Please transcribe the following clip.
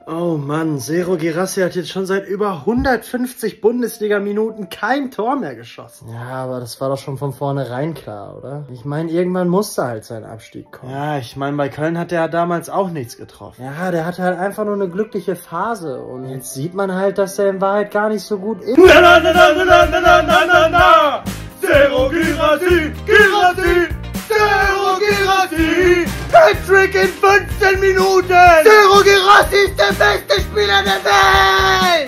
Oh Mann, Serhou Guirassy hat jetzt schon seit über 150 Bundesliga-Minuten kein Tor mehr geschossen. Ja, aber das war doch schon von vornherein klar, oder? Ich meine, irgendwann musste halt sein Abstieg kommen. Ja, ich meine, bei Köln hat der ja damals auch nichts getroffen. Ja, der hatte halt einfach nur eine glückliche Phase. Und jetzt sieht man halt, dass der in Wahrheit gar nicht so gut ist. Serhou Guirassy, Serhou Guirassy! Hattrick in 15 Minuten! Serhou Guirassy ist der beste Spieler der Welt!